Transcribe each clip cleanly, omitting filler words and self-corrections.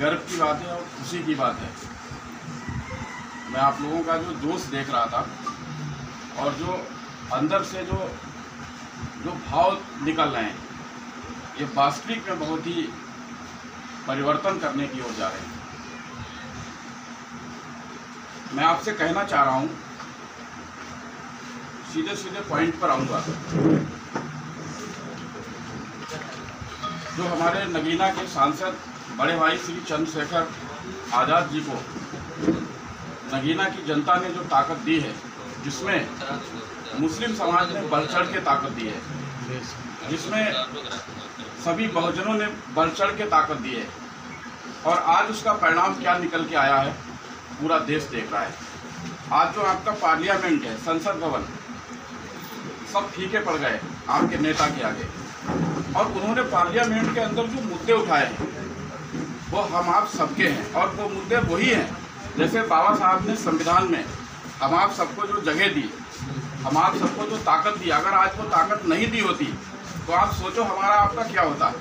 गर्व की बात है और खुशी की बात है। मैं आप लोगों का जो जोश देख रहा था और जो अंदर से जो भाव निकल रहे हैं, ये वास्तविक में बहुत ही परिवर्तन करने की ओर जा रहे हैं। मैं आपसे कहना चाह रहा हूँ, सीधे सीधे पॉइंट पर आऊँगा। जो हमारे नगीना के सांसद बड़े भाई श्री चंद्रशेखर आज़ाद जी को नगीना की जनता ने जो ताकत दी है, जिसमें मुस्लिम समाज ने बढ़ चढ़ के ताकत दी है, जिसमें सभी बहुजनों ने बढ़ चढ़ के ताकत दी है, और आज उसका परिणाम क्या निकल के आया है पूरा देश देख रहा है। आज जो आपका पार्लियामेंट है, संसद भवन, सब फीके पड़ गए आपके नेता के आगे। और उन्होंने पार्लियामेंट के अंदर जो मुद्दे उठाए हैं वो हम आप सबके हैं, और वो मुद्दे वही हैं जैसे बाबा साहब ने संविधान में हम आप सबको जो जगह दी, हम आप सबको जो ताकत दी, अगर आज वो ताकत नहीं दी होती तो आप सोचो हमारा आपका क्या होता।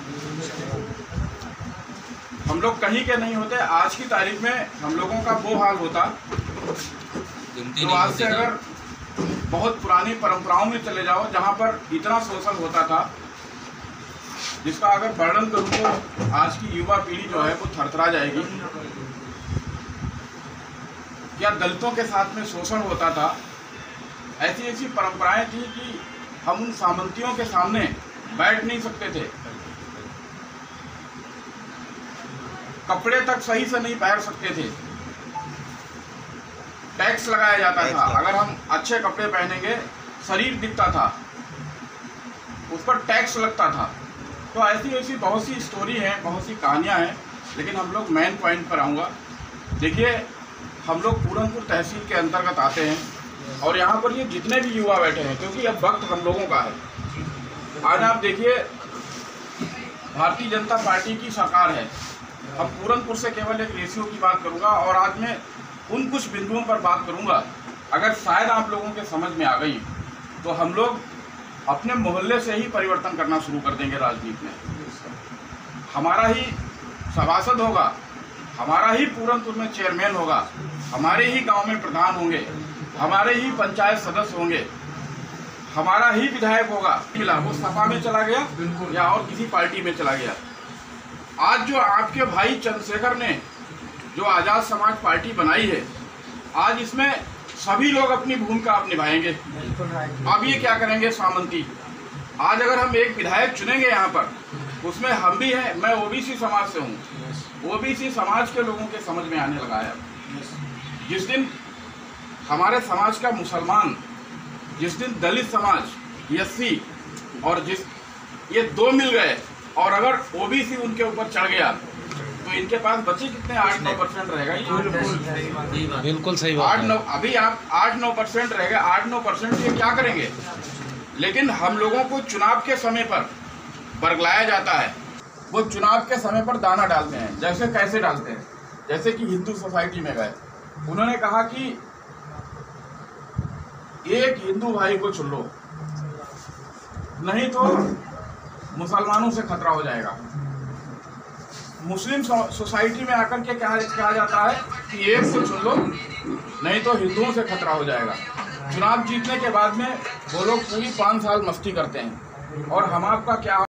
हम लोग कहीं के नहीं होते। आज की तारीख में हम लोगों का वो हाल होता तो आज से अगर बहुत पुरानी परंपराओं में चले जाओ जहाँ पर इतना शोषण होता था, जिसका अगर वर्णन करूँ तो आज की युवा पीढ़ी जो है वो थरथरा जाएगी। क्या दलितों के साथ में शोषण होता था, ऐसी ऐसी परंपराएं थी कि हम उन सामंतियों के सामने बैठ नहीं सकते थे, कपड़े तक सही से नहीं पहन सकते थे, टैक्स लगाया जाता था। अगर हम अच्छे कपड़े पहनेंगे, शरीर दिखता था, उस पर टैक्स लगता था। तो ऐसी ऐसी बहुत सी स्टोरी हैं, बहुत सी कहानियां हैं, लेकिन हम लोग मेन पॉइंट पर आऊँगा। देखिए, हम लोग पूरनपुर तहसील के अंतर्गत आते हैं, और यहाँ पर ये जितने भी युवा बैठे हैं, क्योंकि अब वक्त हम लोगों का है। आज आप देखिए, भारतीय जनता पार्टी की सरकार है। अब पूरनपुर से केवल एक रेशियो की बात करूँगा, और आज मैं उन कुछ बिंदुओं पर बात करूँगा, अगर शायद आप लोगों के समझ में आ गई तो हम लोग अपने मोहल्ले से ही परिवर्तन करना शुरू कर देंगे। राजनीति में हमारा ही सभासद होगा, हमारा ही पूरनपुर में चेयरमैन होगा, हमारे ही गांव में प्रधान होंगे, हमारे ही पंचायत सदस्य होंगे, हमारा ही विधायक होगा। वो सपा में चला गया या और किसी पार्टी में चला गया। आज जो आपके भाई चंद्रशेखर ने जो आज़ाद समाज पार्टी बनाई है, आज इसमें सभी लोग अपनी भूमिका आप निभाएंगे। अब ये क्या करेंगे सामंती, आज अगर हम एक विधायक चुनेंगे यहाँ पर, उसमें हम भी हैं। मैं ओबीसी समाज से हूँ। ओबीसी समाज के लोगों के समझ में आने लगा है। जिस दिन हमारे समाज का मुसलमान, जिस दिन दलित समाज, एससी और ये दो मिल गए, और अगर ओबीसी उनके ऊपर चढ़ गया तो इनके पास बचे कितने 8-9% रहेगा। बिल्कुल सही बात है। अभी आप 8-9% रहेगा। 8-9% ये क्या करेंगे। लेकिन हम लोगों को चुनाव के समय पर बरगलाया जाता है। वो चुनाव के समय पर दाना डालते हैं। जैसे कैसे डालते हैं, जैसे कि हिंदू सोसाइटी में गए, उन्होंने कहा कि एक हिंदू भाई को चुन लो, नहीं तो मुसलमानों से खतरा हो जाएगा। मुस्लिम सोसाइटी में आकर के कहा जाता है कि एक को चुन लो, नहीं तो हिंदुओं से खतरा हो जाएगा। चुनाव जीतने के बाद में वो लोग पूरी 5 साल मस्ती करते हैं, और हम आपका क्या